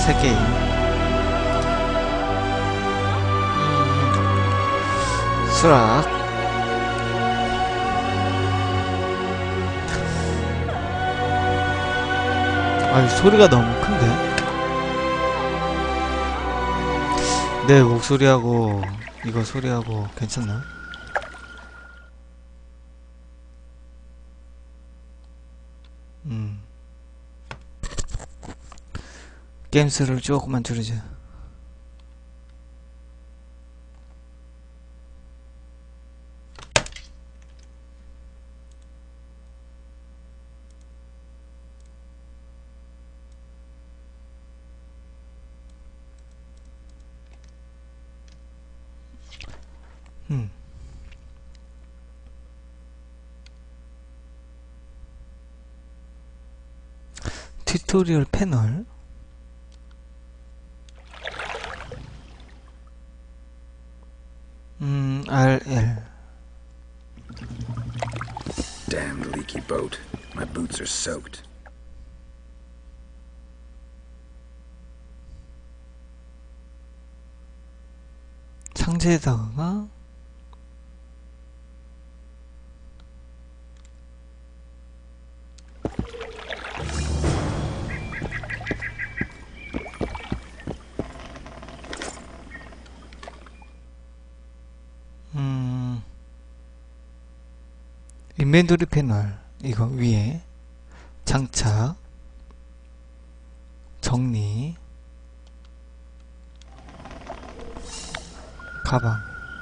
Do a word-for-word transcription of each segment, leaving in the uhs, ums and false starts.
세 게임. 음, 수락. 아유, 소리가 너무 큰데? 내 목소리하고 이거 소리하고 괜찮나? 음. 게임 수를 조금만 줄이자. 음. 튜토리얼 패널. 음, 알엘. Damned leaky boat. My boots are soaked. 상자에다가 음, 인벤토리 패널. 이거 위에 장착, 정리, 가방.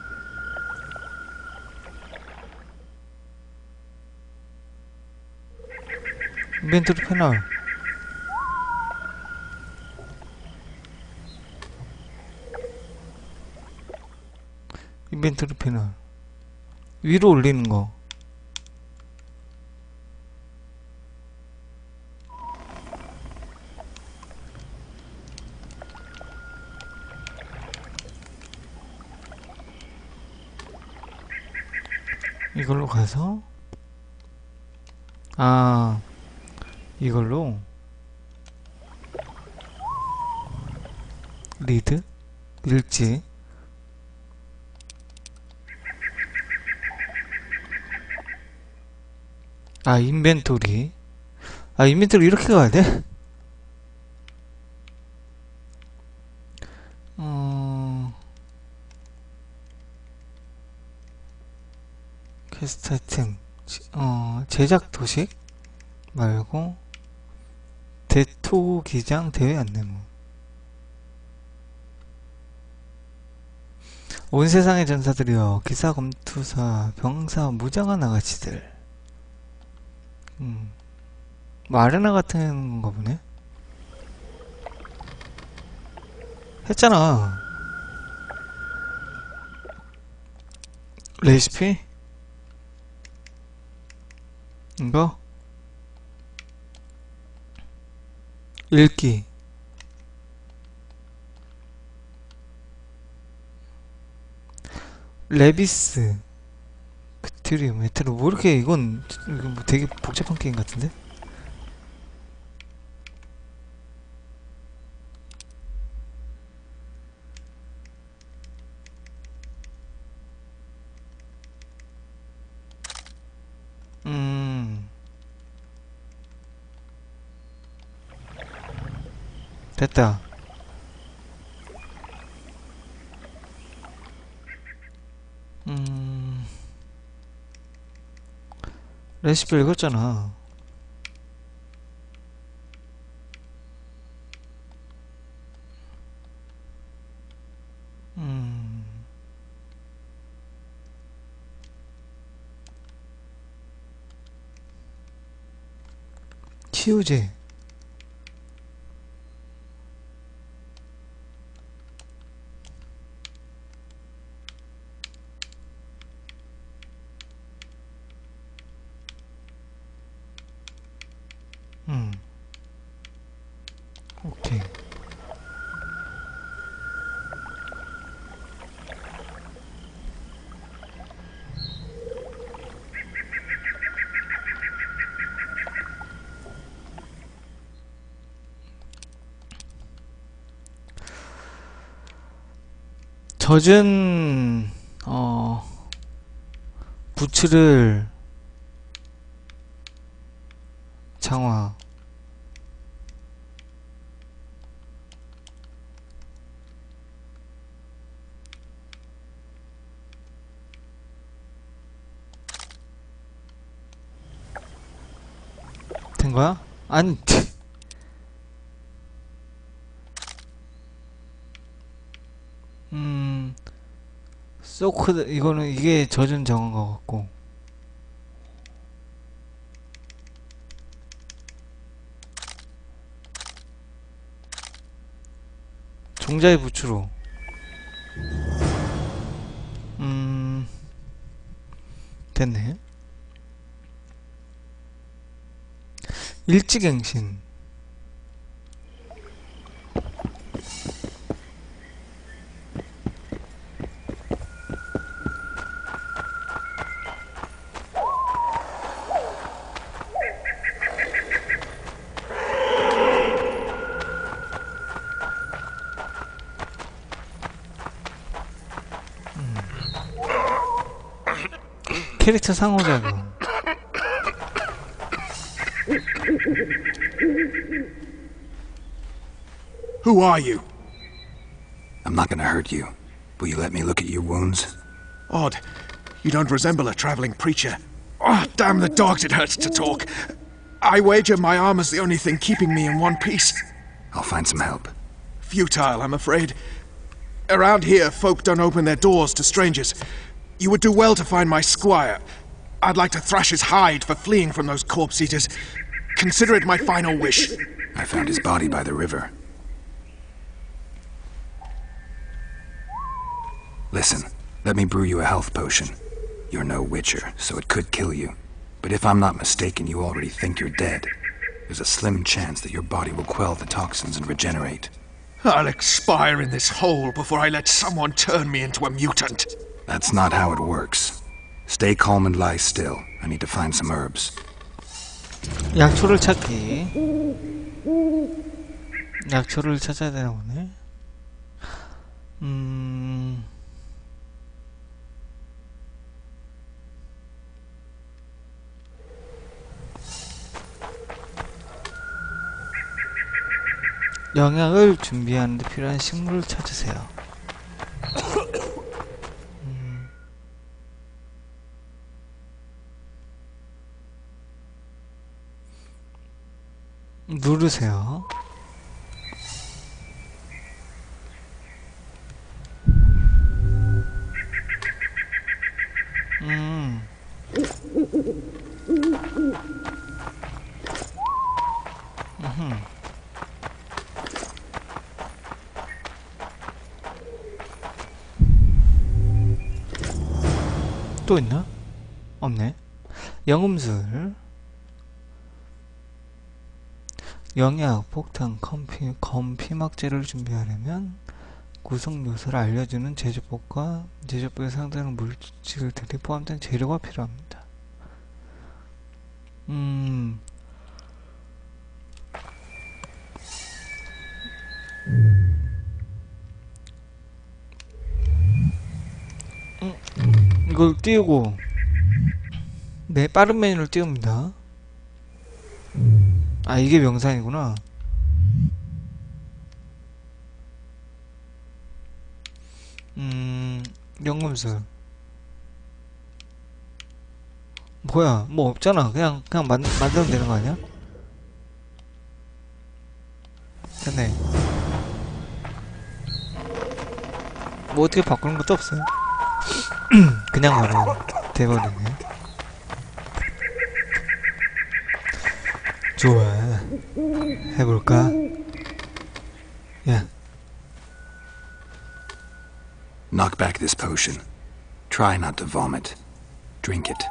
인벤토리 패널. 인벤토리 패널. 위로 올리는 거. 이걸로 가서, 아, 이걸로 리드 일지. 아, 인벤토리. 아, 인벤토리 이렇게 가야 돼? 어, 퀘스트 아이템. 어, 제작 도식 말고 대토 기장 대회 안내문. 온 세상의 전사들이여, 기사 검투사 병사 무장한 아가씨들. 음, 뭐 아레나 같은 건가 보네. 했잖아. 레시피? 이거? 읽기. 레비스 그트리움 메테로. 뭐 이렇게, 이건 이건 뭐 되게 복잡한 게임 같은데? 음, 됐다. 음, 레시피 읽었잖아. 음, 치유제. 음, 오케이. 젖은 어 부츠를 장화 된 거야? 아니 음 소크드 이거는 이게 젖은 정한 것 같고 종자의 부츠로 음 됐네. 일지갱신 캐릭터 상호작용 Who are you? I'm not gonna hurt you. Will you let me look at your wounds? Odd. You don't resemble a traveling preacher. Oh, damn the dogs, it hurts to talk. I wager my armor's the only thing keeping me in one piece. I'll find some help. Futile, I'm afraid. Around here, folk don't open their doors to strangers. You would do well to find my squire. I'd like to thrash his hide for fleeing from those corpse eaters. Consider it my final wish. I found his body by the river. Listen, let me brew you a health potion. You're no witcher, so it could kill you. But if I'm not mistaken, you already think you're dead. There's a slim chance that your body will quell the toxins and regenerate. I'll expire in this hole before I let someone turn me into a mutant. That's not how it works. Stay calm and lie still. I need to find some herbs. 약초를 찾기. 약초를 찾아야 되나 보네. 음... 영양을 준비하는 데 필요한 식물을 찾으세요. 음. 누르세요. 음. 음흠. 또 있나? 없네. 영음술, 영약, 폭탄, 컴피, 검피막제를 준비하려면 구성 요소를 알려주는 제조법과 제조법에 상대하는 물질들이 포함된 재료가 필요합니다. 음... 음, 이걸 띄우고 네, 빠른 메뉴를 띄웁니다. 아, 이게 명상이구나. 음... 연금술 뭐야, 뭐 없잖아. 그냥 그냥 만, 만들면 되는 거 아니야? 됐네. 뭐 어떻게 바꾸는 것도 없어요. 그냥 바로 돼버리네. 좋아, 해볼까? 야, Knock back this potion. Try not to vomit. Drink it.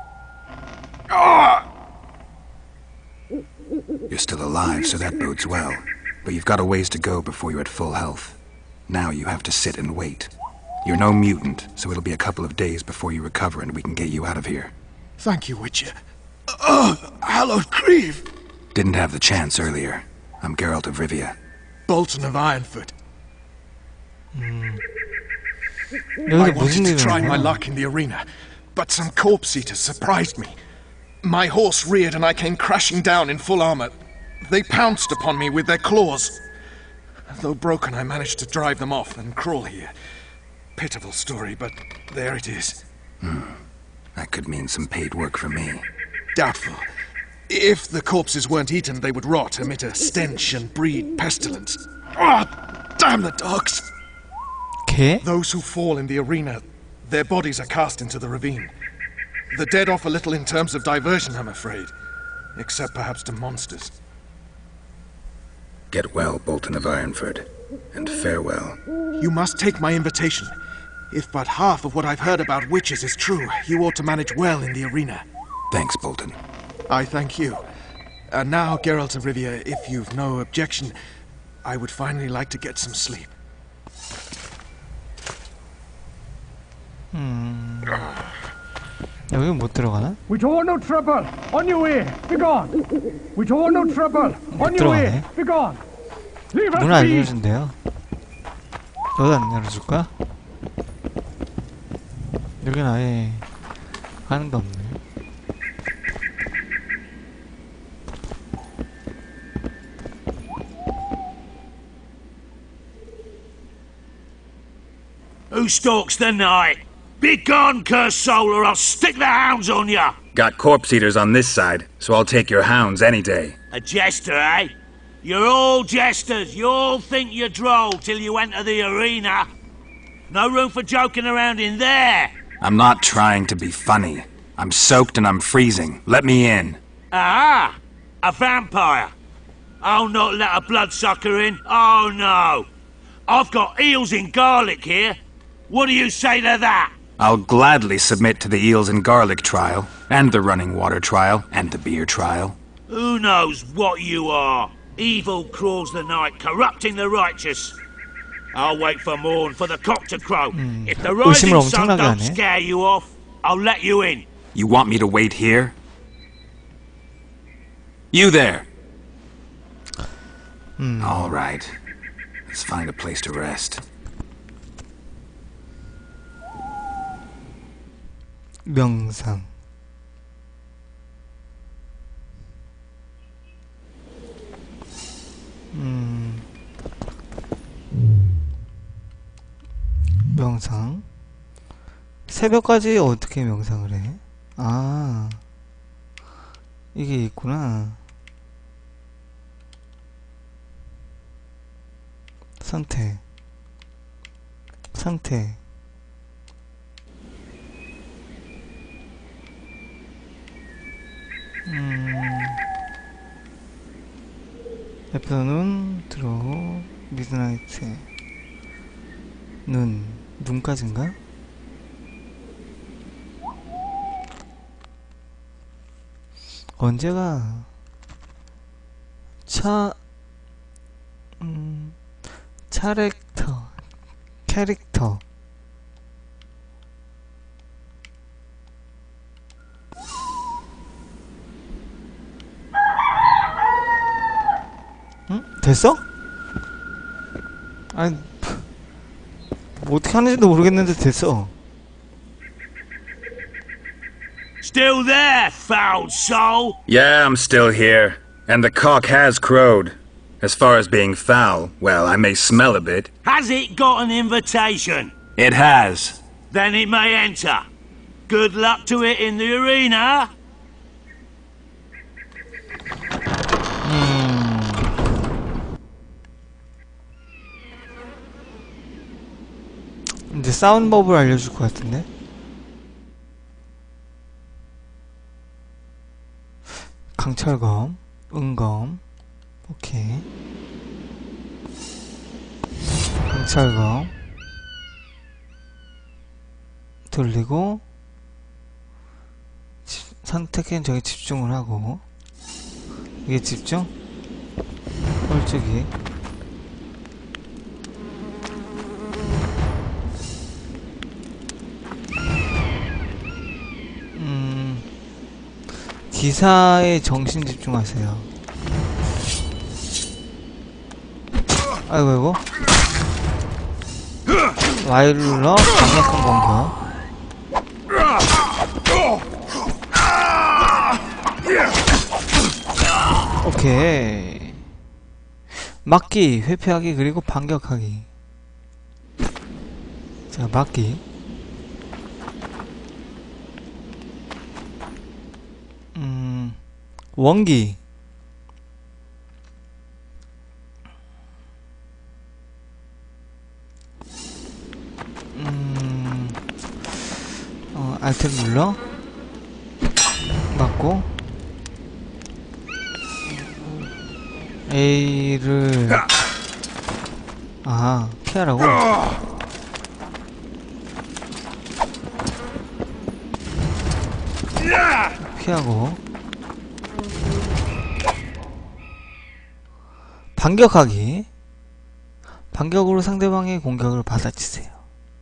You're still alive, so that bodes well. But you've got a ways to go before you're at full health. Now you have to sit and wait. You're no mutant, so it'll be a couple of days before you recover and we can get you out of here. Thank you, Witcher. Oh, hallowed grief! Didn't have the chance earlier. I'm Geralt of Rivia. Bolton of Ironfoot. 음, I 여기서 wanted 무슨 to 일이 try my 일어나요? luck in the arena, but some corpse eaters surprised me. My horse reared and I came crashing down in full armor. They pounced upon me with their claws. Though broken, I managed to drive them off and crawl here. Pitiful story, but there it is. That could mean some paid work for me. Doubtful. If the corpses weren't eaten, they would rot, emit a stench, and breed pestilence. Ah, damn the dogs! 개? Those who fall in the arena, their bodies are cast into the ravine. The dead offer little in terms of diversion, I'm afraid. Except perhaps to monsters. Get well, Bolton of Ironford, and farewell. You must take my invitation. If but half of what I've heard about witches is true, you ought to manage well in the arena. Thanks, Bolton. I thank you. And now, Geralt of Rivia, if you've no objection, I would finally like to get some sleep. 음... 여기 못 들어가나? We don't want no trouble. On your way. Be gone. We don't want no trouble. On your way. 들어가네. Be gone. Leave us 문 안 be. 열어준대요. 너도 안 열어줄까? 여긴 아예 가는 게 없네. Who stalks the night? Be gone, cursed soul, or I'll stick the hounds on ya! Got corpse eaters on this side, so I'll take your hounds any day. A jester, eh? You're all jesters. You all think you're droll till you enter the arena. No room for joking around in there. I'm not trying to be funny. I'm soaked and I'm freezing. Let me in. Ah, a vampire. I'll not let a bloodsucker in. Oh, no. I've got eels in garlic here. What do you say to that? I'll gladly submit to the eels and garlic trial, and the running water trial, and the beer trial. Who knows what you are? Evil crawls the night, corrupting the righteous. I'll wait for morn for the cock to crow. If the rising 의심을 sun 엄청나게 don't 하네. scare you off, I'll let you in. You want me to wait here? You there! All right. Let's find a place to rest. 명상. 음. 명상. 새벽까지 어떻게 명상을 해? 아. 이게 있구나. 상태. 상태. 음. 애프터눈 들어오고 미드나이트 눈 눈까지인가? 언제가 차 음, 차렉터 캐릭터 응? 됐어? 아니 뭐 어떻게 하는지도 모르겠는데 됐어. Still there, foul soul? Yeah, I'm still here. And the cock has crowed. As far as being foul, well, I may smell a bit. Has it got an invitation? It has. Then it may enter. Good luck to it in the arena. 이제 싸운 법을 알려줄 것 같은데? 강철검, 은검, 오케이. 강철검 돌리고 집, 선택엔 저기 집중을 하고 이게 집중? 홀쭉이 음 기사에 정신 집중하세요. 아이고 아이고 와일러 강력한 공격. 오케이. 막기, 회피하기, 그리고 반격하기. 자, 막기. 음, 원기. 음, 어, 알트 눌러. 맞고. A를, 아, 피하라고? 피하고. 반격하기. 반격으로 상대방의 공격을 받아치세요.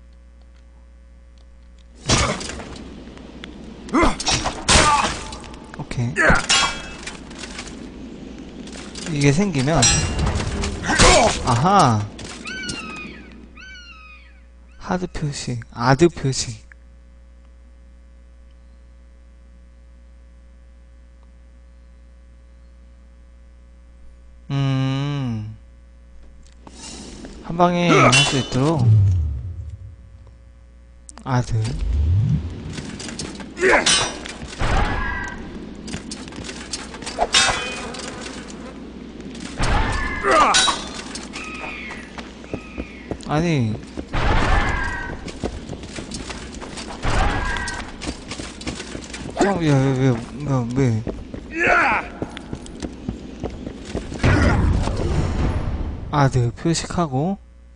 오케이. 이게 생기면, 아하, 하드 표식, 아드 표식. 음, 한 방에 할 수 있도록 아드. 아니, 어, 야, 왜, 왜, 왜, 왜. 아드 표식하고.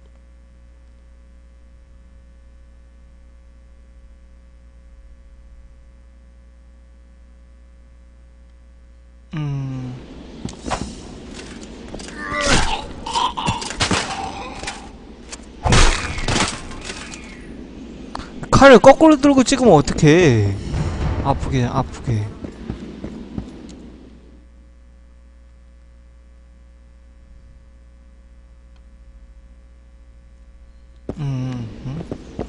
음. 칼을 거꾸로 들고 찍으면 어떡해. 아프게, 아프게. 음, 음.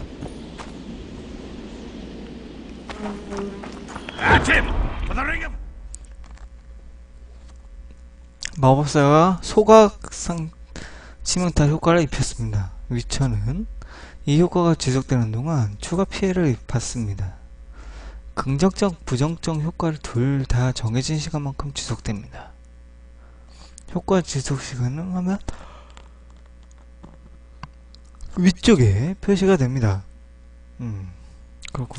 마법사가 소각상 치명타 효과를 입혔습니다. 위쳐는 이 효과가 지속되는 동안 추가 피해를 받습니다. 긍정적, 부정적 효과를 둘 다 정해진 시간만큼 지속됩니다. 효과 지속 시간은 하면 위쪽에 표시가 됩니다. 음, 그렇군.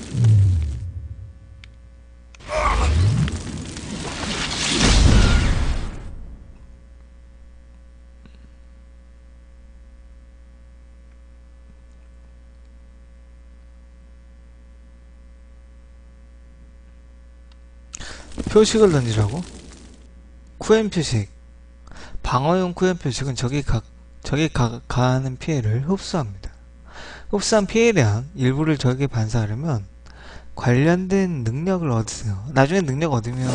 표식을 던지라고? 쿠엠 표식. 방어용 쿠엠 표식은 적이 가, 적이 가, 가하는 피해를 흡수합니다. 흡수한 피해량 일부를 적에게 반사하려면 관련된 능력을 얻으세요. 나중에 능력 얻으면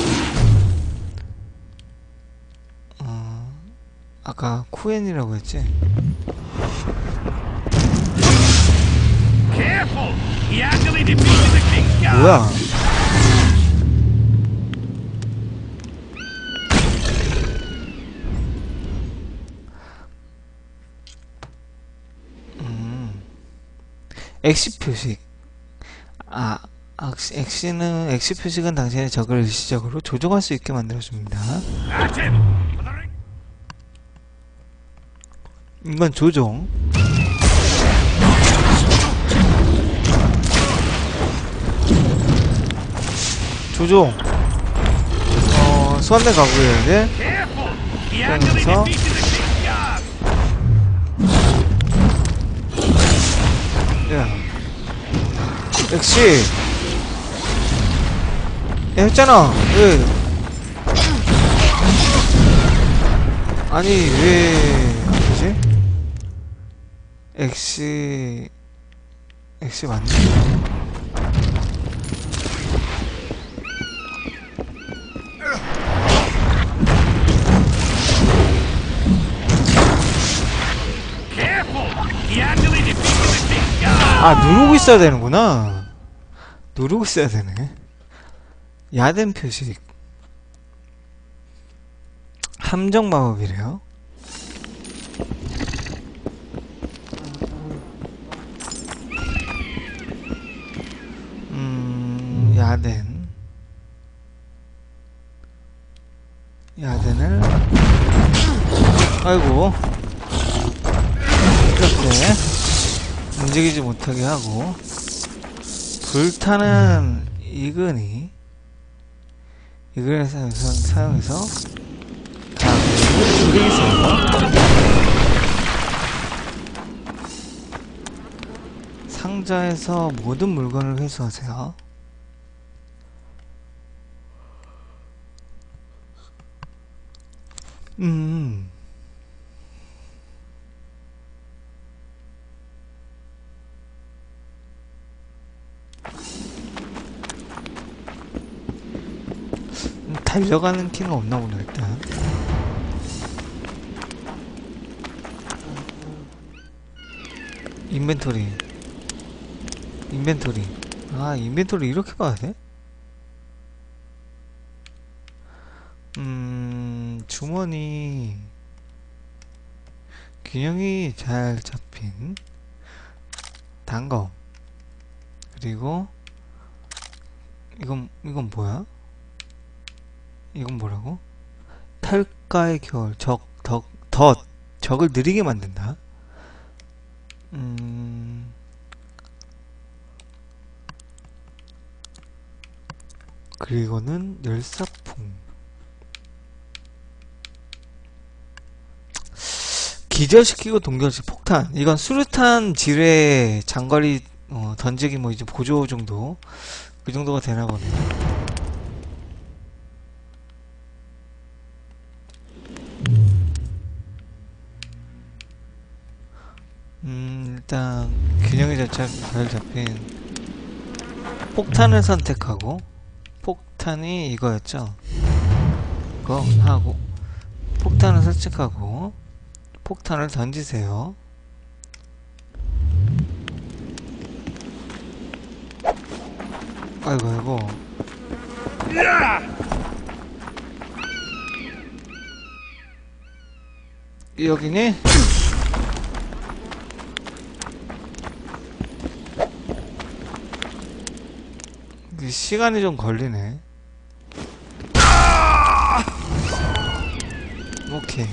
어, 아까 쿠엔이라고 했지? 뭐야? 엑시 표식. 아, 엑시는, 엑시 표식은 당신의 적을 일시적으로 조종할 수 있게 만들어줍니다. 이건 조종. 조종. 어, 수완대 가구해야 돼. 그러면서 야, 엑시. 야, 했잖아. 왜? 아니, 왜, 안 되지? 엑시, 엑시 맞네? 아, 누르고 있어야 되는구나. 누르고 있어야 되네. 야된 표식. 함정 마법이래요. 음, 야된. 야된을. 아이고. 이렇게. 움직이지 못하게 하고. 불타는 이근이. 이근을 사용해서, 사용해서 자, 움직이세요. 상자에서 모든 물건을 회수하세요. 음. 달려가는 키는 없나 보네, 일단. 인벤토리. 인벤토리. 아, 인벤토리 이렇게 봐야 돼? 음, 주머니. 균형이 잘 잡힌 단검. 그리고 이건 이건 뭐야? 이건 뭐라고? 탈가의 겨울. 적, 덕, 덧. 적을 느리게 만든다. 음. 그리고는 열사풍. 기절시키고 동결시 폭탄. 이건 수류탄 지뢰 장거리 어, 던지기 뭐 이제 보조 정도. 그 정도가 되나 보네. 음, 일단 균형이 잘, 잘 잡힌 폭탄을 선택하고, 폭탄이 이거였죠. 이거 하고 폭탄을 설치하고 폭탄을 던지세요. 아이고 아이고. 여기니? 시간이 좀 걸리네. 오케이.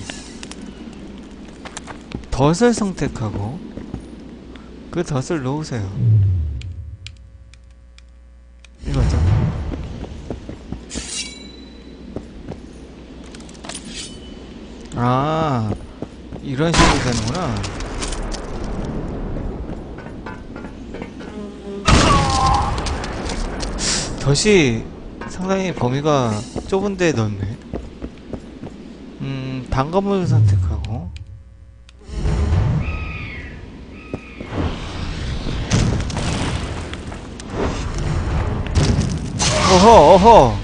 덫을 선택하고 그 덫을 놓으세요. 이거죠. 아, 이런 식으로 되는구나. 덫이 상당히 범위가 좁은 데에 넣었네. 음, 단검을 선택하고 어허 어허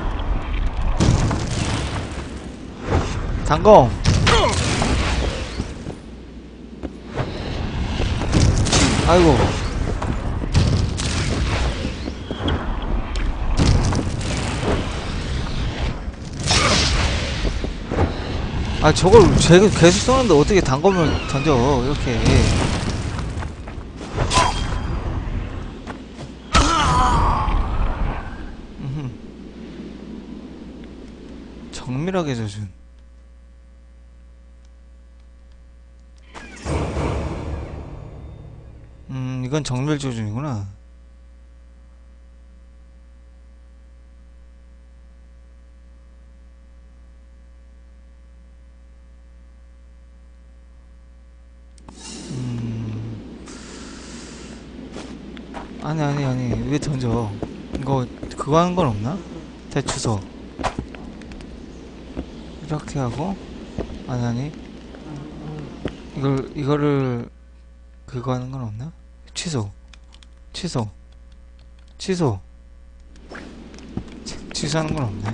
단검. 아이고. 아, 저걸 제 계속 쏘는데 어떻게 단검을 던져 이렇게. 음흠. 정밀하게 져준. 음, 이건 정밀 조준이구나. 아니 아니 아니 왜 던져. 이거 그거 하는 건 없나? 대추소 이렇게 하고. 아니 아니 이걸 이거를 그거 하는 건 없나? 취소 취소 취소 취, 취소하는 건 없네.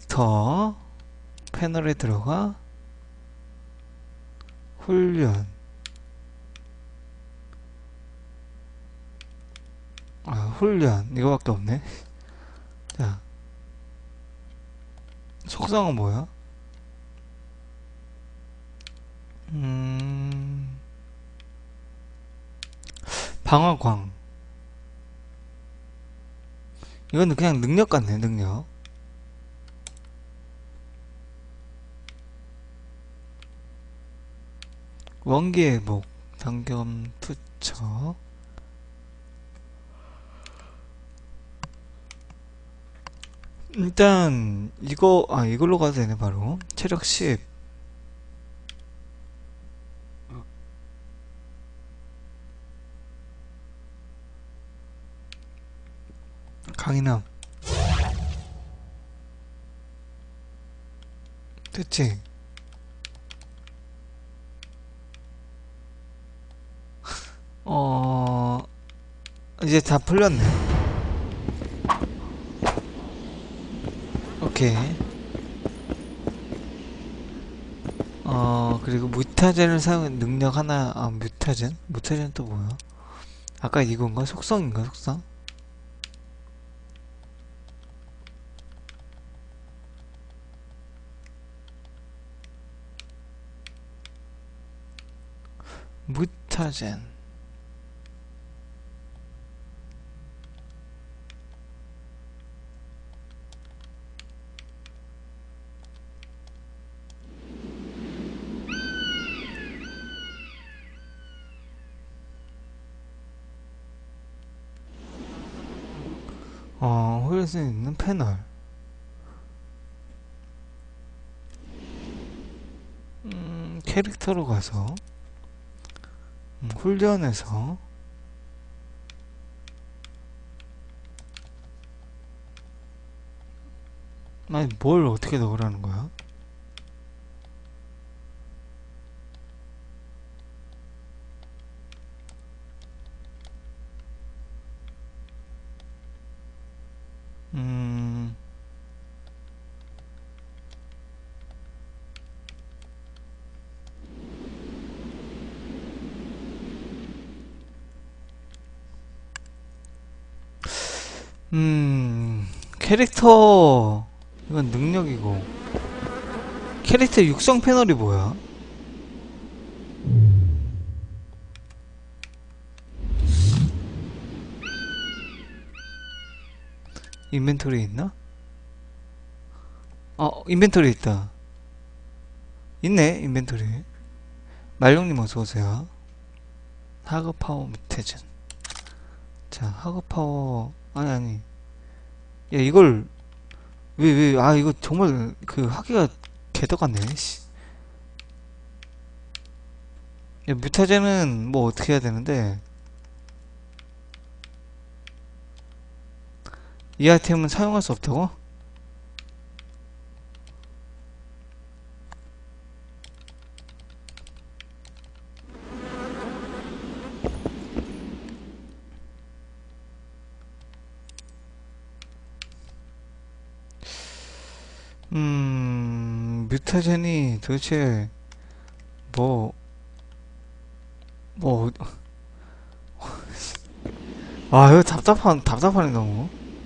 캐릭터 패널에 들어가 훈련 아, 훈련 이거밖에 없네. 자, 속성은 뭐야? 음, 방어광. 이거는 그냥 능력 같네, 능력. 원기회복, 당겸 투척. 일단 이거 아 이걸로 가도 되네. 바로 체력 십. 강인함. 됐지? 어 이제 다 풀렸네. 오케이. 어 그리고 무타젠을 사용 능력 하나. 아 무타젠? 무타젠 또 뭐야? 아까 이건가? 속성인가? 속성? 무타젠. 어, 홀릴 수 있는 패널. 음, 캐릭터로 가서 음, 훈련에서 아니 뭘 어떻게 넣으라는 거야? 음, 음, 캐릭터, 이건 능력이고, 캐릭터 육성 패널이 뭐야? 인벤토리 있나? 어, 인벤토리 있다. 있네, 인벤토리. 말룡님 어서오세요. 하그파워 무태전. 자, 하그파워, 아니, 아니. 야, 이걸, 왜, 왜, 아, 이거 정말, 그, 하기가 개떡같네, 씨. 야, 뮤타제는 뭐 어떻게 해야 되는데, 이 아이템은 사용할 수 없다고? 음, 뮤타젠이 도대체, 뭐, 뭐, 아, 이거 답답한, 답답하네, 너무.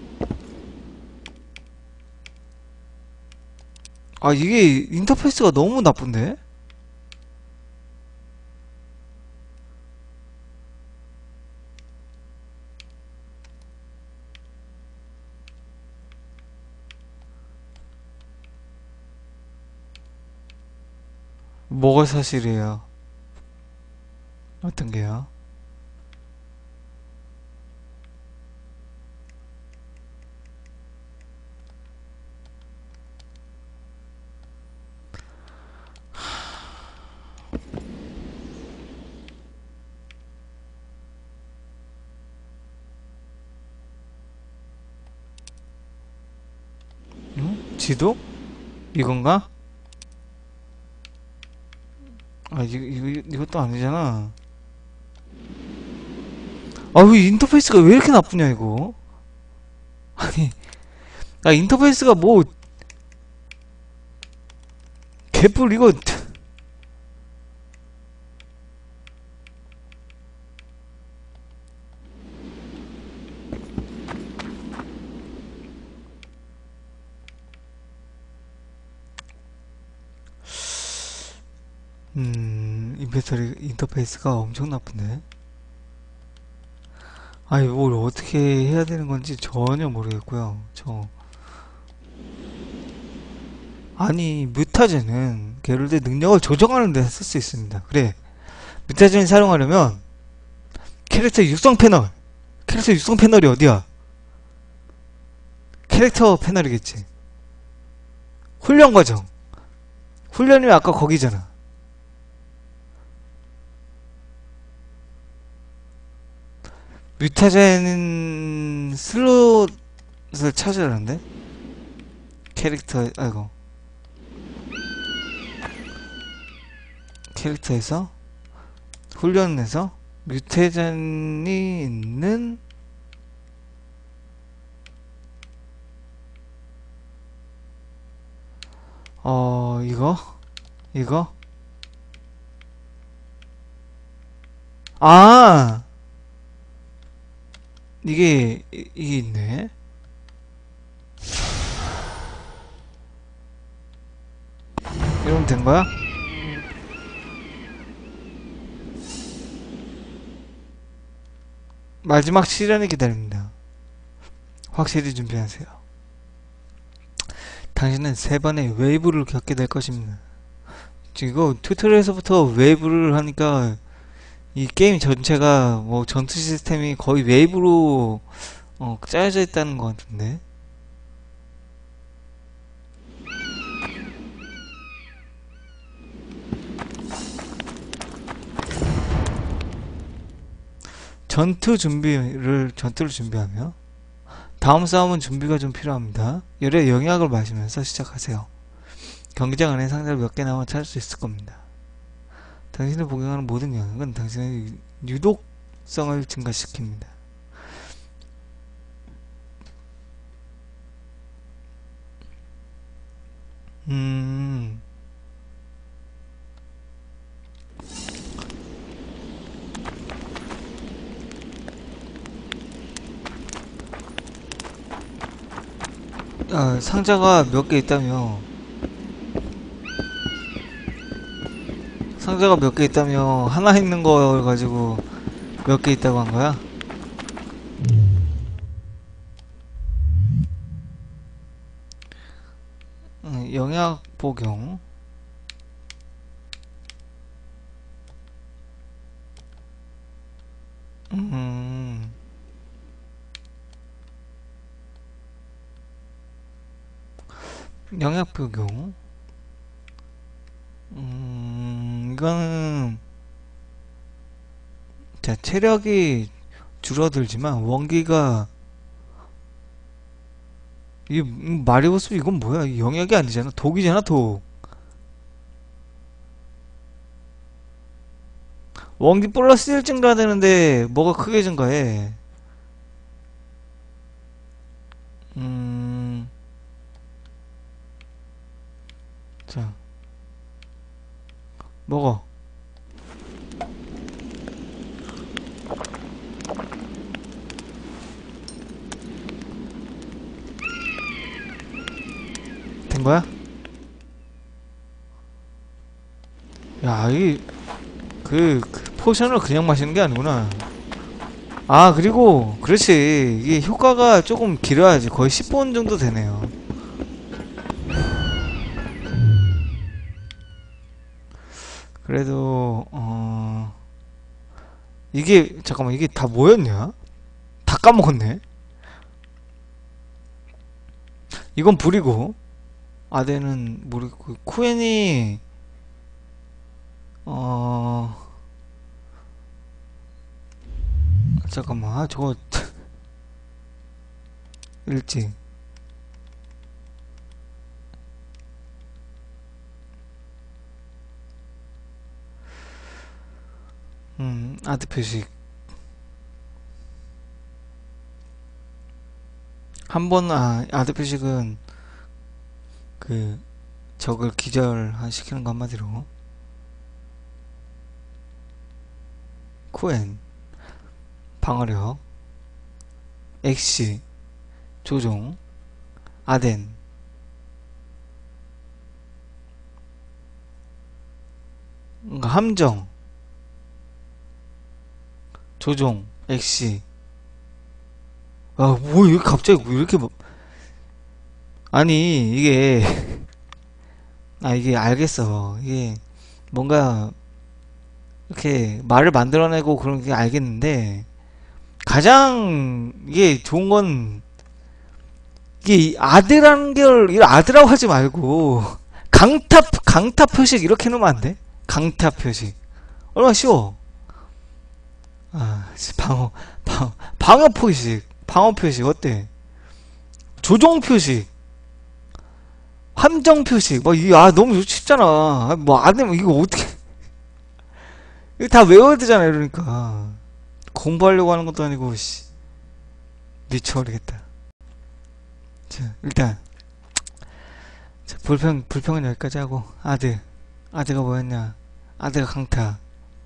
아, 이게 인터페이스가 너무 나쁜데? 뭐가 사실이에요? 어떤 게요? 응? 지도? 이건가? 아, 이거, 이거, 이것도 아니잖아. 아, 왜 인터페이스가 왜 이렇게 나쁘냐, 이거? 아니, 나 인터페이스가 뭐, 개뿔, 이거. 음, 인벤토리 인터페이스가 엄청 나쁜데. 아니, 뭘 어떻게 해야 되는 건지 전혀 모르겠고요. 저. 아니, 뮤타제는 게롤드의 능력을 조정하는 데 쓸 수 있습니다. 그래. 뮤타제를 사용하려면 캐릭터 육성 패널. 캐릭터 육성 패널이 어디야? 캐릭터 패널이겠지. 훈련 과정. 훈련이 아까 거기잖아. 뮤타제는 슬롯을 찾으라는데? 캐릭터, 아이고. 캐릭터에서 훈련에서 뮤테전이 있는 어 이거 이거 아 이게 이- 이게 있네. 이러면 된 거야? 마지막 시련이 기다립니다. 확실히 준비하세요. 당신은 세 번의 웨이브를 겪게 될 것입니다. 이거 튜토리얼에서부터 웨이브를 하니까 이 게임 전체가 뭐 전투 시스템이 거의 웨이브로 어, 짜여져 있다는 것 같은데. 전투 준비를 전투를 준비하며 다음 싸움은 준비가 좀 필요합니다. 열의 영약을 마시면서 시작하세요. 경기장 안에 상자를 몇 개나마 찾을 수 있을 겁니다. 당신을 복용하는 모든 영역은 당신의 유독성을 증가시킵니다. 음... 아, 상자가 몇 개 있다며. 상자가 몇 개 있다며. 하나 있는 거 가지고 몇 개 있다고 한 거야? 음, 영약 복용. 음. 영약 복용. 음, 이거는 자, 체력이 줄어들지만 원기가 이 마리오스 이건 뭐야? 이 영역이 아니잖아. 독이잖아, 독. 원기 플러스 일 증가되는데 뭐가 크게 증가해? 음. 자. 먹어. 된 거야? 야, 이, 그, 그 포션을 그냥 마시는 게 아니구나. 아, 그리고, 그렇지. 이게 효과가 조금 길어야지. 거의 십 분 정도 되네요. 그래도, 어, 이게, 잠깐만, 이게 다 뭐였냐? 다 까먹었네? 이건 불이고, 아데는 모르겠고, 쿠엔이, 어, 잠깐만, 아, 저거, 일찍. 음, 아드 표식. 한 번, 아, 아드 표식은, 그, 적을 기절시키는 거 한마디로. 쿠엔, 방어력, 엑시, 조종, 아덴. 그러니까 함정, 조종, 엑시. 아, 뭐, 이렇게 갑자기, 뭐 이렇게, 뭐. 아니, 이게, 아, 이게 알겠어. 이게, 뭔가, 이렇게 말을 만들어내고 그런 게 알겠는데, 가장, 이게 좋은 건, 이게 아드라는 걸, 이 아드라고 하지 말고, 강타, 강타 표식 이렇게 해놓으면 안 돼? 강타 표식. 얼마나 쉬워. 아, 방어, 방어, 방어 표식. 방어 표식, 어때? 조종 표식. 함정 표식. 뭐, 이게, 아, 너무 쉽잖아. 아, 뭐, 안 되면 이거 어떻게. 이거 다 외워야 되잖아, 이러니까. 공부하려고 하는 것도 아니고, 씨. 미쳐버리겠다. 자, 일단. 자, 불평, 불평은 여기까지 하고. 아드. 아드가 뭐였냐. 아드가 강타.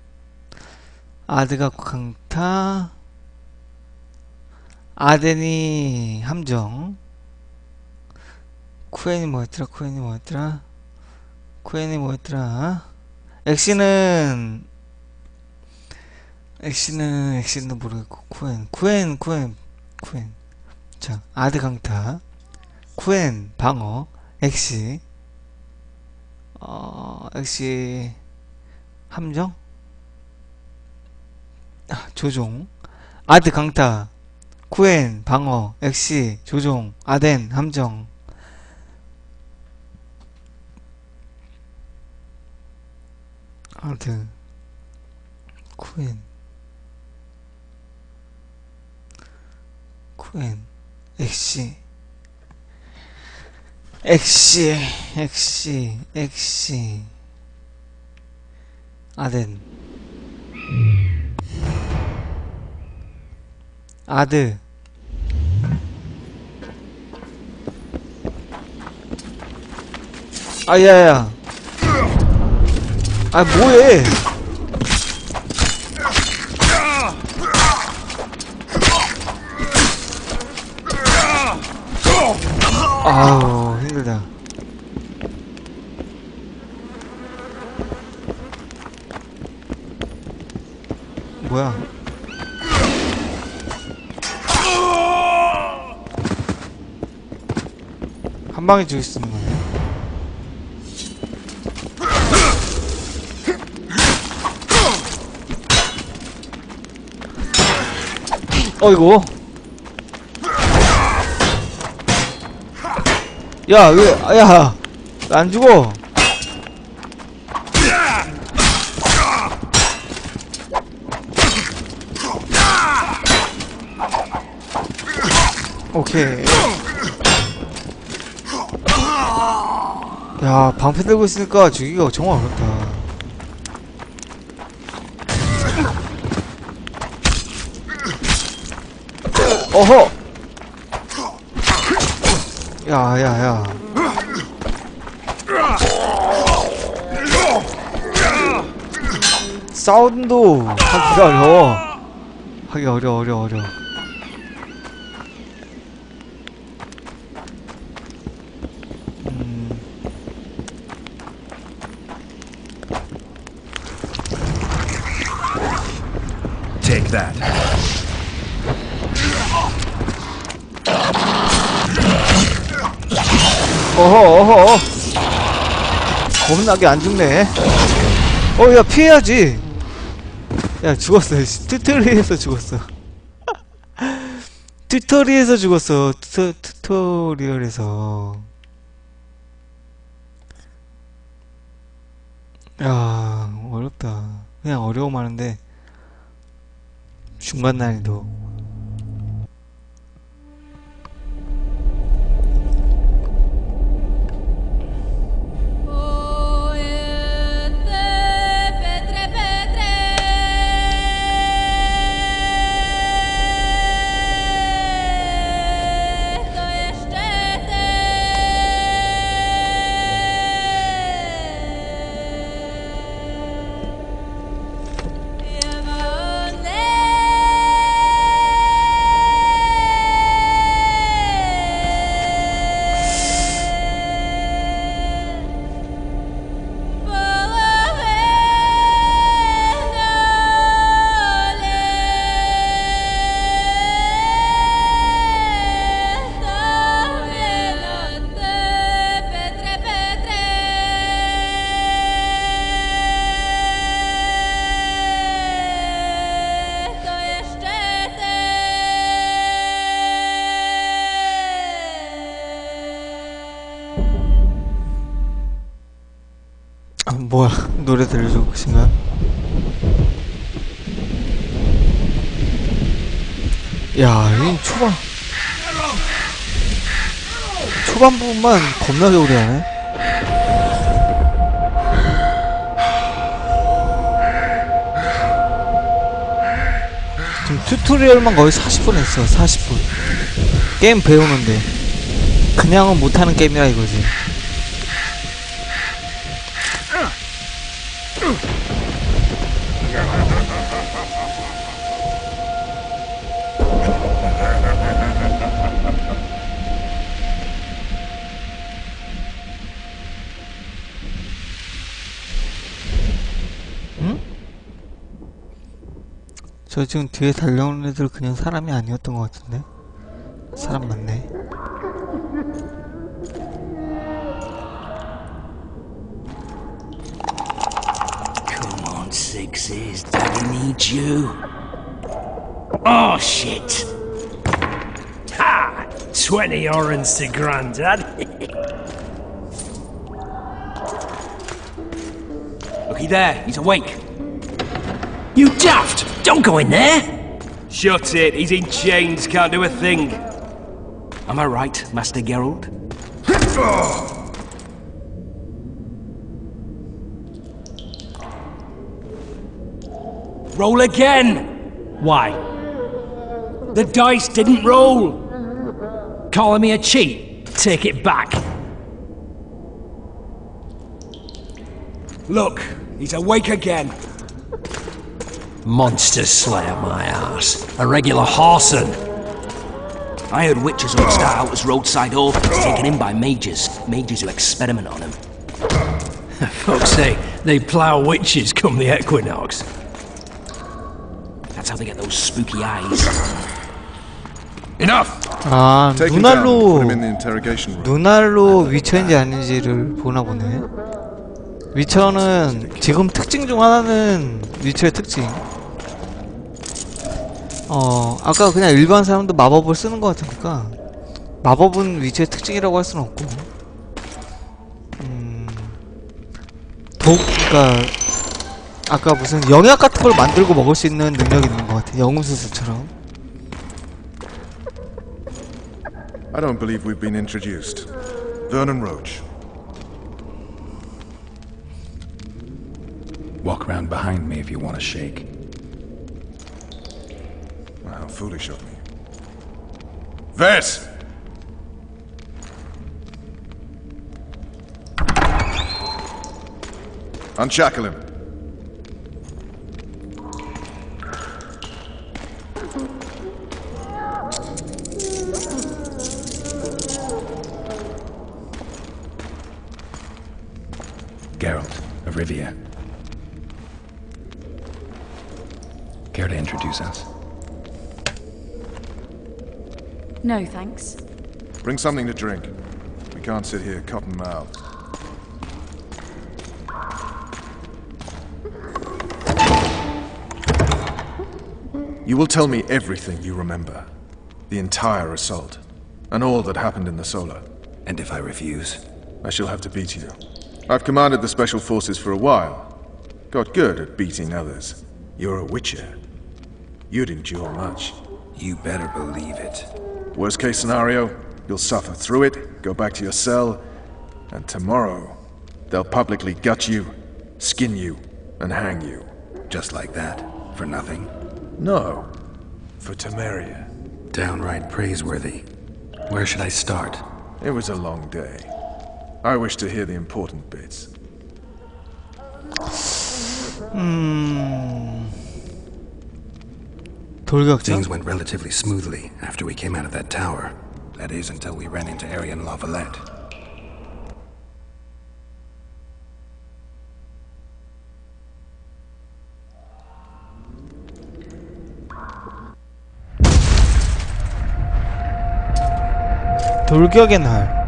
아드가 강타. 아덴이 함정. 쿠엔이 뭐였더라, 쿠엔이 뭐였더라. 쿠엔이 뭐였더라. 엑시는, 엑시는, 엑시는 모르겠고, 쿠엔, 쿠엔, 쿠엔, 쿠엔. 자, 아드 강타. 쿠엔, 방어. 엑시. 어, 엑시, 함정? 아, 조종. 아드 강타. 쿠엔, 방어. 엑시, 조종. 아덴, 함정. 아드, 쿠엔, 쿠엔, 엑시, 엑시, 엑시, 엑시, 아덴, 아드, 아야야, 아 뭐해? 아우 힘들다. 뭐야? 한 방에 죽일 수 있는 거네. 어이구. 야, 왜, 아, 야, 안 죽어. 오케이. 야, 방패 들고 있으니까 죽이기가 정말 어렵다. 어허! 야, 야, 야. 사운드도 하기가 어려워. 하기 어려워, 어려워, 어려워. 음. Take that. 어허, 어허. 겁나게 안 죽네. 어, 야, 피해야지. 야, 죽었어. 튜토리에서 죽었어. 튜토리에서 죽었어. 튜토, 튜토리얼에서. 야, 어렵다. 그냥 어려움 하는데 중간 난이도. 아, 뭐야, 노래 들려주고 계신가요? 야, 이 초반 초반 부분만 겁나게 오래 하네. 지금 튜토리얼만 거의 사십 분 했어. 사십 분 게임 배우는데 그냥은 못하는 게임이라 이거지. 저 지금 뒤에 달려오는 애들 그냥 사람이 아니었던 것 같은데? 사람 맞네. Come on, Sixes. Daddy needs you. Oh, shit. Ha! Twenty orange to Grandad. Looky there. He's awake. You daft! Don't go in there! Shut it. He's in chains. Can't do a thing. Am I right, Master Geralt? Roll again! Why? The dice didn't roll! Calling me a cheat? Take it back. Look, he's awake again. Monster Slayer, my ass. A regular Harson. I heard witches would start out as roadside orphans taken in by mages. Mages who experiment on them. Fuck's sake, they plough witches come the equinox. That's how they get those spooky eyes. Enough! 아, Take him down. Put 눈알로 him in the interrogation room. 눈알로 위쳐인지 아닌지를 보나 보네. 위쳐는 지금 특징 중 하나는 위쳐의 특징. 어, 아까 그냥 일반 사람도 마법을 쓰는 것 같으니까 마법은 위쳐의 특징이라고 할 수는 없고, 음, 독, 그니까 아까 무슨 영약 같은 걸 만들고 먹을 수 있는 능력이 있는 것 같아. 영웅수술처럼. I don't believe we've been introduced. Vernon Roach. Walk around behind me if you want to shake. How foolish of me. Vess! Unshackle him. Geralt of Rivia. Care to introduce us? No, thanks. Bring something to drink. We can't sit here cotton-mouthed. You will tell me everything you remember. The entire assault. And all that happened in the Solar. And if I refuse? I shall have to beat you. I've commanded the Special Forces for a while. Got good at beating others. You're a Witcher. You'd endure much. You better believe it. Worst case scenario, you'll suffer through it, go back to your cell, and tomorrow, they'll publicly gut you, skin you, and hang you. Just like that? For nothing? No. For Temeria. Downright praiseworthy. Where should I start? It was a long day. I wish to hear the important bits. 음... 돌격전? Things went relatively smoothly after we came out of that tower. That is, until we ran into Arian La Valette. 돌격의 날.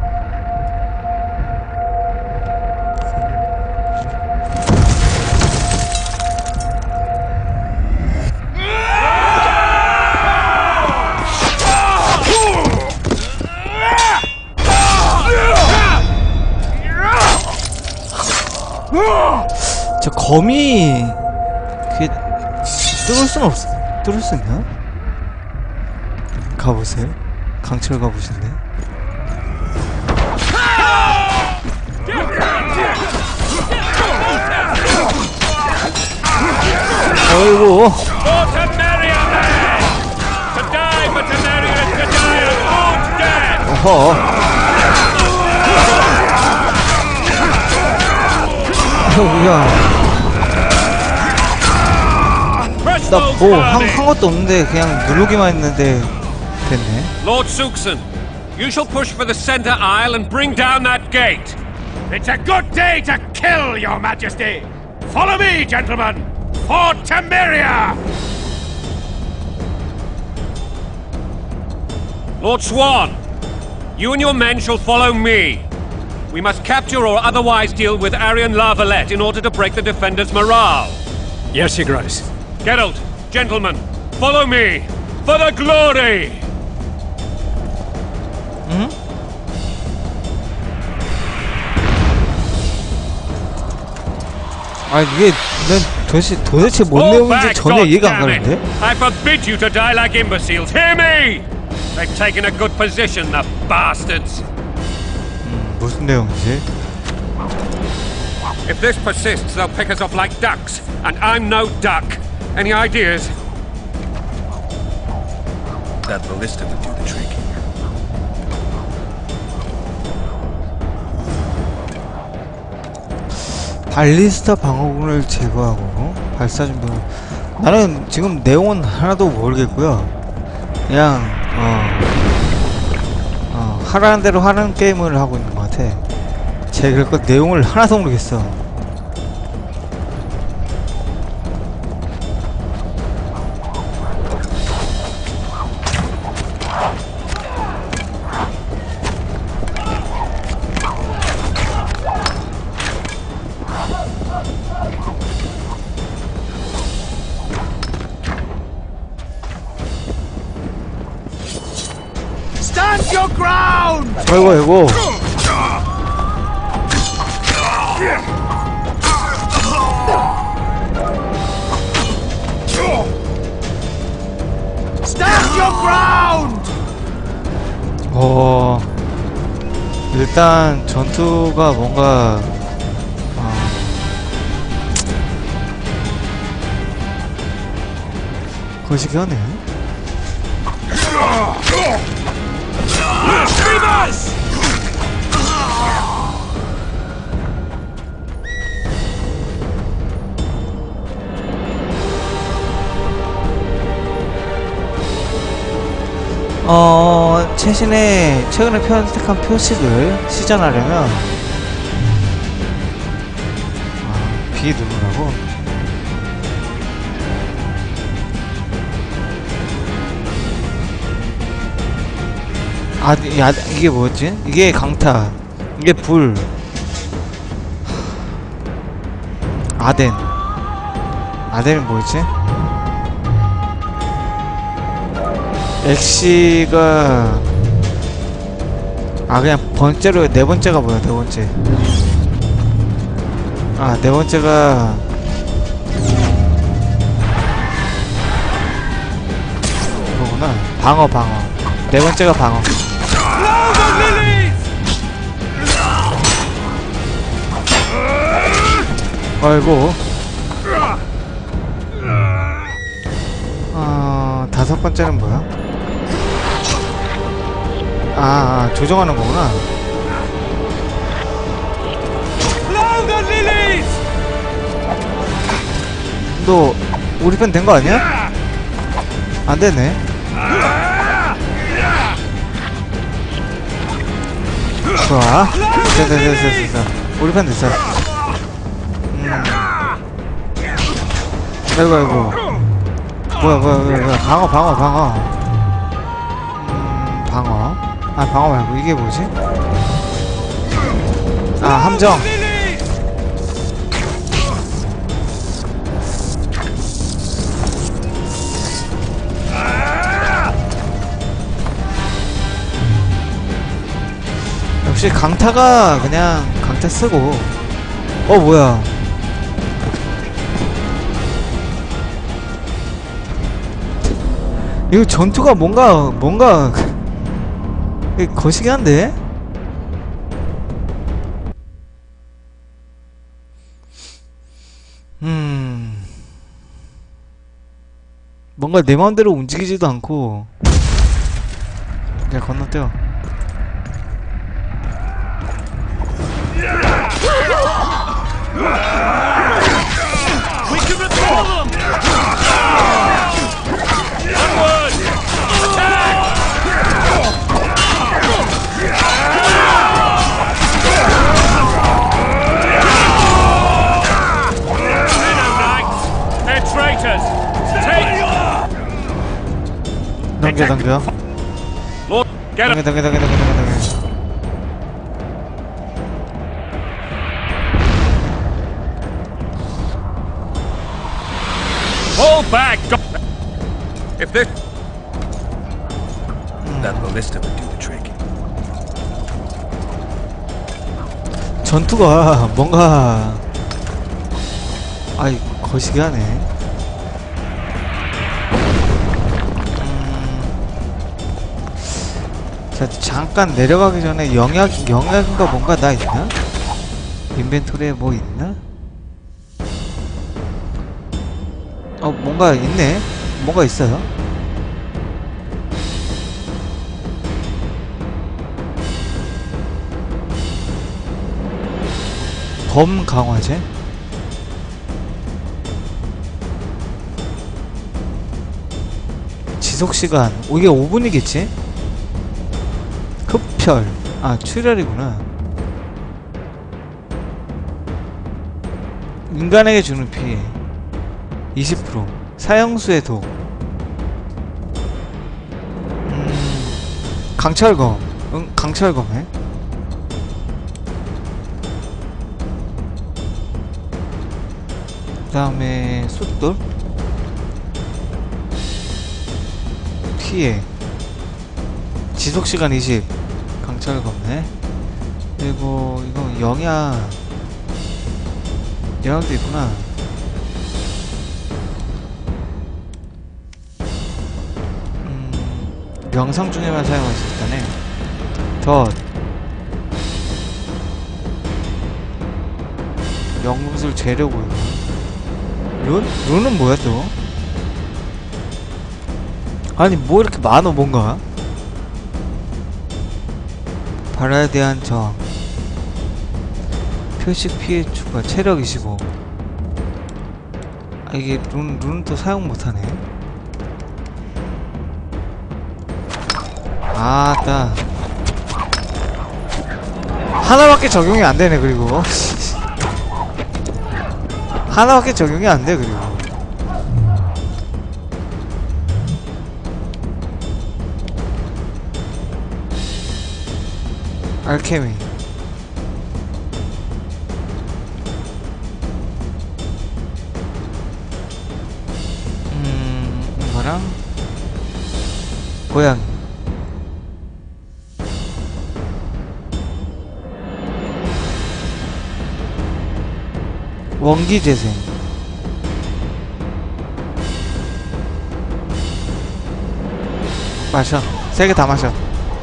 저 거미 그게 뚫을 수는 없어. 뚫을 수 있나? 가보세요. 강철 가보신데. 어이구. 어허. 어우야. 나 뭐 한, 한 것도 없는데 그냥 누르기만 했는데 됐네. Lord Suxon, you shall push for the center aisle and bring down that gate. It's a good day to kill, Your Majesty! Follow me, gentlemen! For Temeria! Lord Swan, you and your men shall follow me. We must capture or otherwise deal with Arian La Valette in order to break the defenders' morale. Yes, Your Grace. Geralt, gentlemen, follow me for the glory! 응? 아 이게 난 도대체 도대체 뭔 Fall 내용인지 back, 전혀 이해가 안 goddammit. 가는데? I forbid you to die like imbeciles. Hear me! They've taken a good position, the bastards. 무슨 내용이지? If this persists, they'll pick us off like ducks, and I'm no duck. Any ideas? That ballista would do the trick. 발리스타 방어군을 제거하고 발사 준비. 나는 지금 내용은 하나도 모르겠고요. 그냥 어, 어 하라는 대로 하는 게임을 하고 있는 것 같아. 제가 그 내용을 하나도 모르겠어. Stand your ground! 아이고 아이고. Stand your ground! 어 일단 전투가 뭔가 어, 거시기하네. 어, 최신에 최근에 편집한 표식을 시전하려면 아, B 누르라고. 아, 이, 아, 이게 뭐였지? 이게 강타, 이게 불, 아덴. 아덴은 뭐였지? 엑시가 아 그냥 번째로 네 번째가 뭐야? 네 번째. 아, 네 번째가 이거구나. 방어, 방어. 네 번째가 방어. 아이고. 어, 다섯 번째는 뭐야? 아, 아 조정하는 거구나. 너 우리 편 된 거 아니야? 안 되네. 좋아. 됐어, 됐어, 됐어. 우리 편 됐어. 음. 아이고, 아이고. 뭐야, 뭐야, 뭐야, 뭐야. 방어, 방어, 방어. 음, 방어. 아, 방어 말고 이게 뭐지? 아, 함정. 역시 강타가 그냥 강타 쓰고. 어 뭐야? 이거 전투가 뭔가 뭔가 이거 거시기한데? 음 뭔가 내 마음대로 움직이지도 않고 그냥 건너뛰어. We can repel them! Onward! Attack! They're no knights! They're traitors! Take... 당겨 당겨 Lord, get 당겨 up! 당겨 당겨 당겨 당겨 당겨. Fall back! Go- If this... That ballista would do the trick. 전투가 뭔가 아이 거시기하네. 음... 자 잠깐 내려가기 전에 영약 영약인가 뭔가 나 있나? 인벤토리에 뭐 있나? 어 뭔가 있네. 뭔가 있어요. 범 강화제? 지속시간 오, 이게 오 분이겠지? 흡혈 아 출혈이구나. 인간에게 주는 피해 이십 퍼센트 사형수의 독 음... 강철검 응 강철검에 그 다음에 숫돌 피해 지속시간 이십 강철검네. 그리고 이건 영양 영양도 있구나. 음, 명상 중에만 사용할 수 있다네. 덧 연금술 재료고 룬? 룬은 뭐야 또? 아니 뭐 이렇게 많어 뭔가. 발화에 대한 저항 표식 피해 추가 체력 이십오. 아 이게 룬, 룬은 또 사용 못하네. 아따 하나밖에 적용이 안되네. 그리고 하나밖에 적용이 안돼. 그리고 알케미 음... 이거랑 고양이 원기재생 마셔 세 개 다 마셔.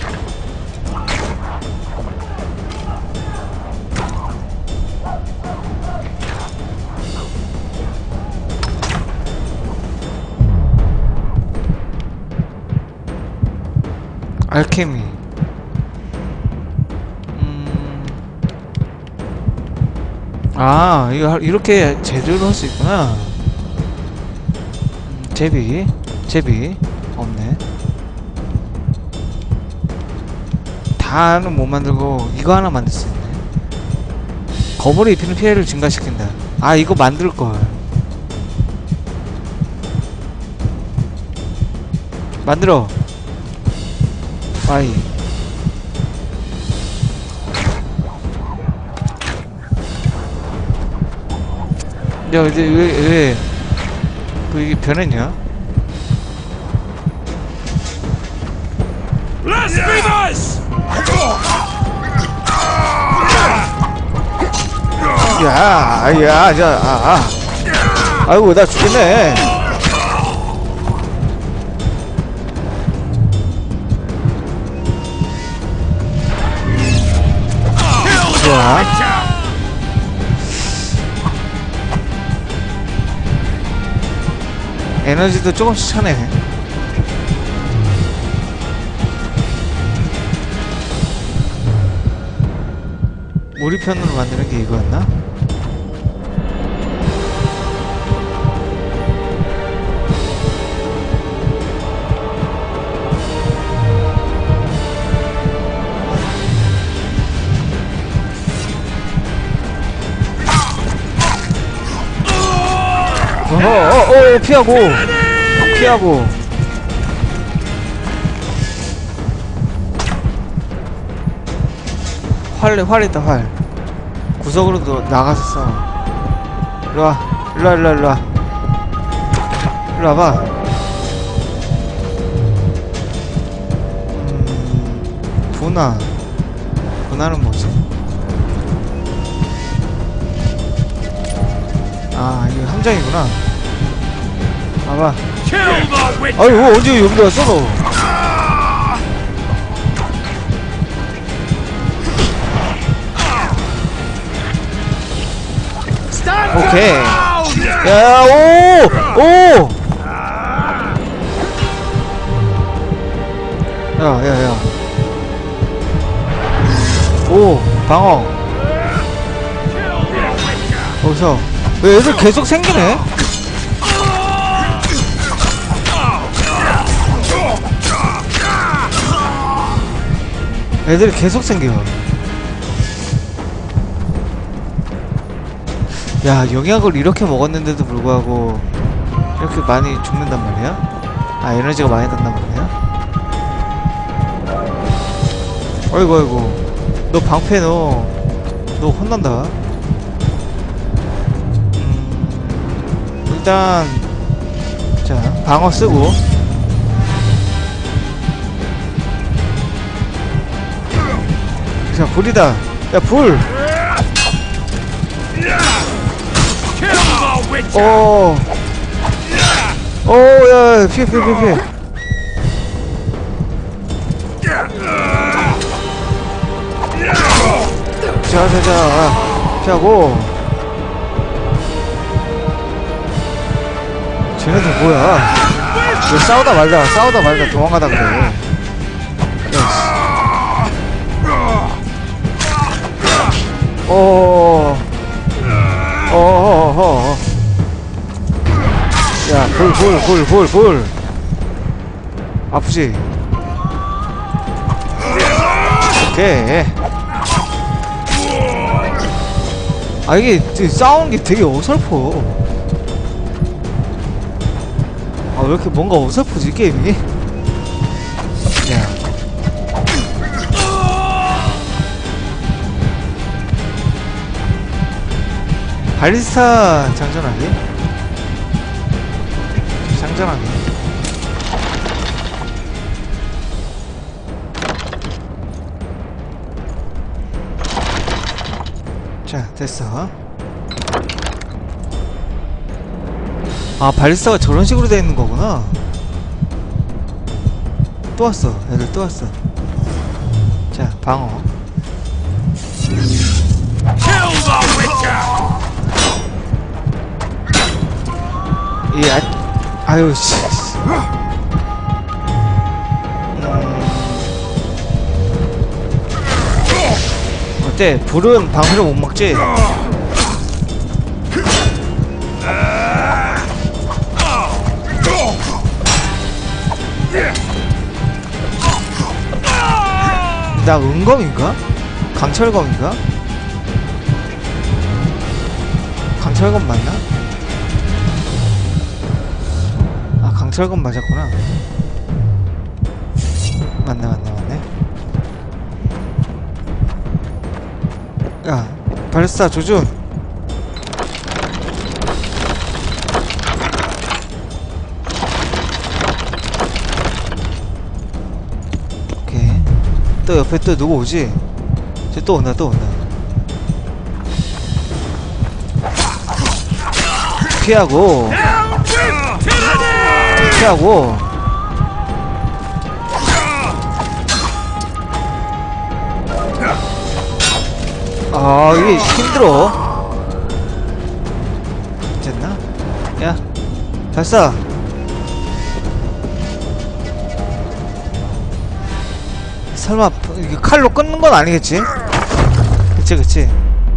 알케미 음... 아 이거 이렇게 재료로 할 수 있구나. 음, 제비 제비 없네. 다는 못 만들고 이거 하나 만들 수 있네. 거물이 입히는 피해를 증가시킨다. 아 이거 만들걸. 만들어 아이 야 이제 왜 왜 그 이게 변했냐? Blasphemous! 야, 야, 자, 아, 아. 아이고, 나 죽겠네. 좋아. 에너지도 조금씩 차네. 우리 편으로 만드는 게 이거였나? 어허, 어, 어, 피하고 피하고 활, 활 있다, 활. 구석으로도 나가서 써. 일로와, 일로와, 일로와, 일로와. 일로 와봐. 음, 분화. 분화는 뭐지? 아, 이거 함정이구나. 봐봐. 아이고, 언제 여기다 왔어, 너? 오케이. 야, 오! 오! 야, 야, 야. 오, 방어. 어디서? 왜 애들 계속 생기네? 애들이 계속 생겨. 야, 영약을 이렇게 먹었는데도 불구하고 이렇게 많이 죽는단 말이야? 아, 에너지가 많이 든단 말이야? 어이구, 어이구. 너 방패 너, 너 혼난다. 음, 일단, 자, 방어 쓰고. 자, 불이다. 야, 불! 오, 오, 야, 피해, 피해, 피해, 피해. 자, 자, 자, 피하고. 쟤네들 뭐야? 왜 싸우다 말다, 싸우다 말다 도망가다 그래. 오, 어어어어. 야, 불, 불, 불, 불, 불. 아프지? 오케이. 아, 이게 싸우는 게 되게 어설퍼. 아, 왜 이렇게 뭔가 어설프지, 게임이? 야. 발리스타 장전하기? 장전하기. 자, 됐어. 아, 발리스타가 저런 식으로 되어 있는 거구나. 또 왔어. 애들 또 왔어. 자, 방어. 이, 아, 아유, 씨. 음, 어때? 불은 방패를 못 먹지? 나 은검인가? 강철검인가? 강철검 맞나? 아, 강철검 맞았구나. 맞네, 맞네, 맞네. 야, 발사 조준. 오케이. 또 옆에 또 누구 오지? 쟤 또 온다, 또 온다. 피하고 피하고. 아 이게 힘들어. 됐나? 야 잘 쏴. 설마 이게 칼로 끊는 건 아니겠지? 그치 그치.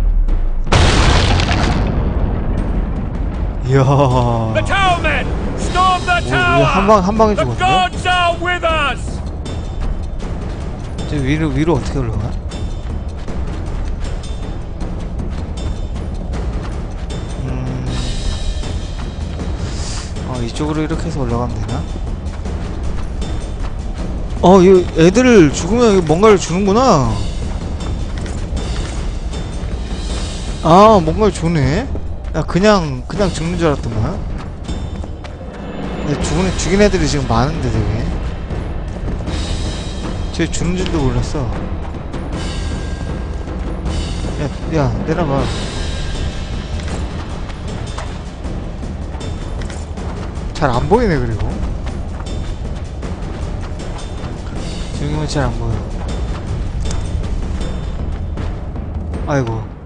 이야. The tower men! Storm the tower! 한방 한 방에 The 죽었네. gods are with us! 저 위로 위로 어떻게 올라가? 음. 어 이쪽으로 이렇게 해서 올라가면 되나? 어, 이 애들을 죽으면 뭔가를 주는구나. 아, 뭔가를 주네. 야, 그냥 그냥 죽는 줄 알았더만. 근데 죽은 애, 죽인 애들이 지금 많은데 되게. 쟤 주는 줄도 몰랐어. 야, 야, 내려봐. 잘 안 보이네 그리고. 지금은 잘 안 보여. 아이고.